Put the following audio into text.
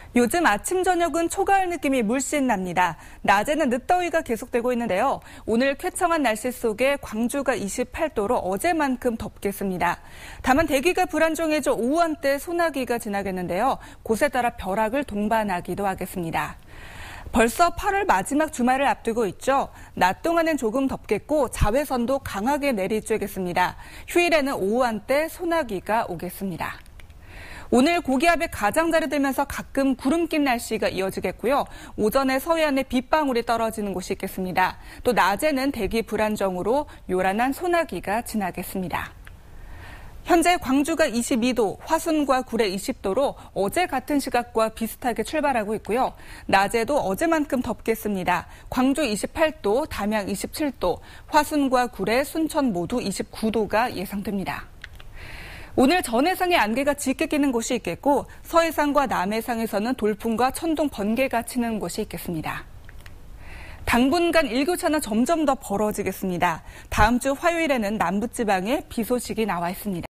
요즘 아침, 저녁은 초가을 느낌이 물씬 납니다. 낮에는 늦더위가 계속되고 있는데요. 오늘 쾌청한 날씨 속에 광주가 28도로 어제만큼 덥겠습니다. 다만 대기가 불안정해져 오후 한때 소나기가 지나겠는데요. 곳에 따라 벼락을 동반하기도 하겠습니다. 벌써 8월 마지막 주말을 앞두고 있죠. 낮 동안은 조금 덥겠고 자외선도 강하게 내리쬐겠습니다. 휴일에는 오후 한때 소나기가 오겠습니다. 오늘 고기압의 가장자리 들면서 가끔 구름 낀 날씨가 이어지겠고요. 오전에 서해안에 빗방울이 떨어지는 곳이 있겠습니다. 또 낮에는 대기 불안정으로 요란한 소나기가 지나겠습니다. 현재 광주가 22도, 화순과 구례 20도로 어제 같은 시각과 비슷하게 출발하고 있고요. 낮에도 어제만큼 덥겠습니다. 광주 28도, 담양 27도, 화순과 구례, 순천 모두 29도가 예상됩니다. 오늘 전해상에 안개가 짙게 끼는 곳이 있겠고 서해상과 남해상에서는 돌풍과 천둥, 번개가 치는 곳이 있겠습니다. 당분간 일교차는 점점 더 벌어지겠습니다. 다음 주 화요일에는 남부지방에 비 소식이 나와 있습니다.